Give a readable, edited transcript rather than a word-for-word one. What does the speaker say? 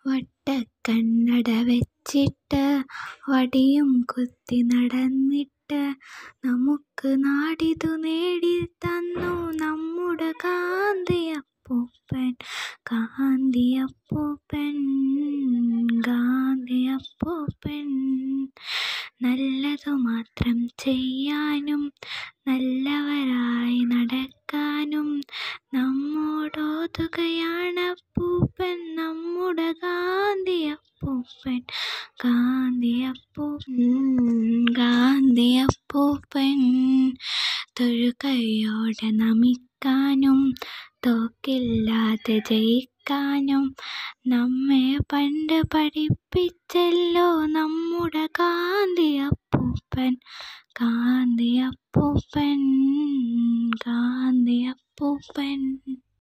വട്ടക്കണ്ണട വെച്ചിട്ട് വടിയും കുത്തി നടന്നിട്ട് നമുക്ക് നാടിതു നേടിത്തന്നു നമ്മുടെ ഗാന്ധിയപ്പൂപ്പൻ. ഗാന്ധിയപ്പൂപ്പൻ, ഗാന്ധിയപ്പൂപ്പൻ. നല്ലതു മാത്രം ചെയ്യാനും നല്ലവരായി നടക്കാനും നമ്മോടോതുകയാണപ്പൂപ്പൻ, നമ്മുടെ ഗാന്ധിയപ്പൂപ്പൻ. ഗാന്ധിയപ്പൂപ്പൻ, ഗാന്ധിയപ്പൂപ്പൻ. തൊഴുകൈയോടെ നമിക്കാനും തോക്കില്ലാതെ ജയിക്കാനും നമ്മെ പണ്ട് പഠിപ്പിച്ചല്ലോ നമ്മുടെ ഗാന്ധിയപ്പൂപ്പൻ. ഗാന്ധിയപ്പൂപ്പൻ, ഗാന്ധിയപ്പൂപ്പൻ.